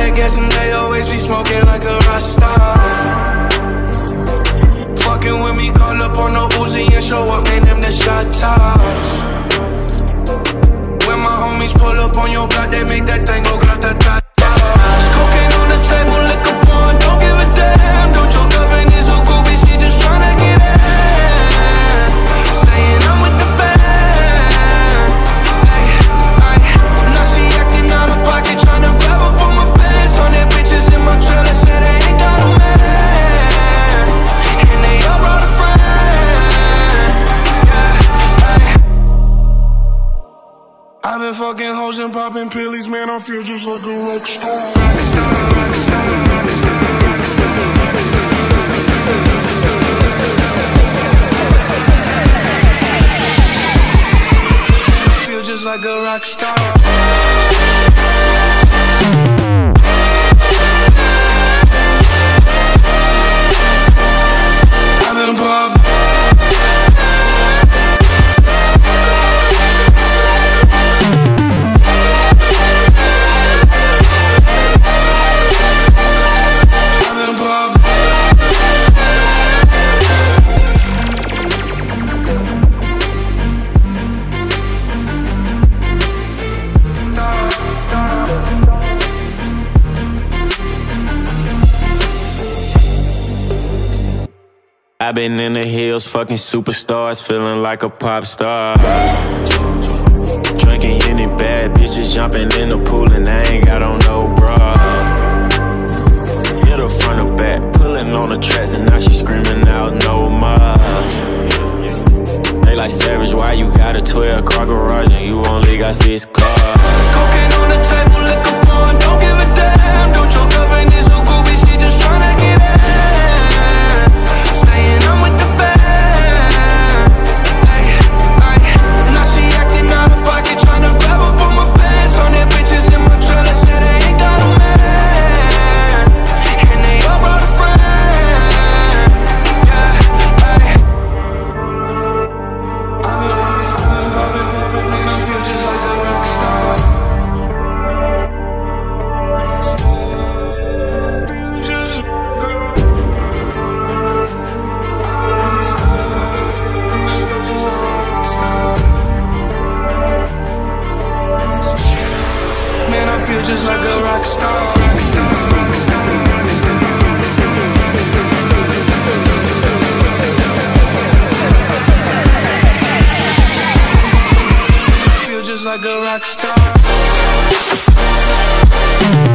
I guess, and they always be smoking like a Rasta. Fucking with me, call up on the Uzi and show up, man, them the shot toss. When my homies pull up on your block, they make that thing go grata-ta-ta. Cocaine on the table, liquor porn, don't give a damn. Don't your girlfriend is a groupie, she just tryna get in. Saying I'm with the band. Now she acting out of pocket, tryna grab up on my pants. On their bitches in my trailer, said they ain't got a man. And they all brought a friend. I've been fucking hoes and popping pillies, man, I feel just like a rock star. I feel just like a rock star. I've been popping. I've been in the hills, fucking superstars, feeling like a pop star. Drinking any bad bitches, jumping in the pool, and I ain't got on no bra. Hit her front or back, pulling on the tracks, and now she screaming out no more. They like, Savage, why you got a 12-car garage and you only got 6 cars? Cocaine on the table, liquor porn, don't give a damn. Don't your girlfriend is a groupie, she just tryna get in. Saying I'm with the band. Now she acting out of pocket, tryna grab up on my pants. On their bitches in my trailer, said they ain't got a man. And they all brought a friend. I feel just like a rock star. Man, I feel just like a rock star. I feel just like a rock star.